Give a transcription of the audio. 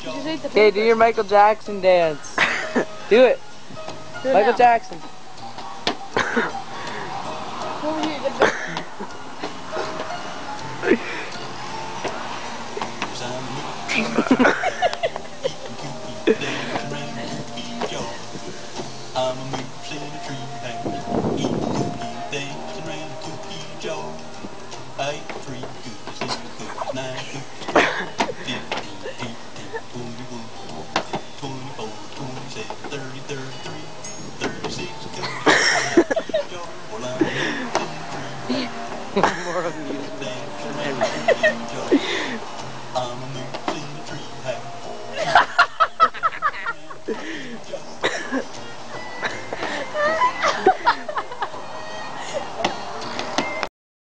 Okay, do your Michael Jackson dance. Do it. Michael Jackson. I'm a moose in a tree house, eating cookie things around a cookie jar. I ate 3 cookies, 6 cookies, 9 cookies, 15, 18, 21, 24, 27, 30, 33, 36 cookies in a cookie jar. Well, I'm a moose in a tree house, eating cookie things around a cookie jar.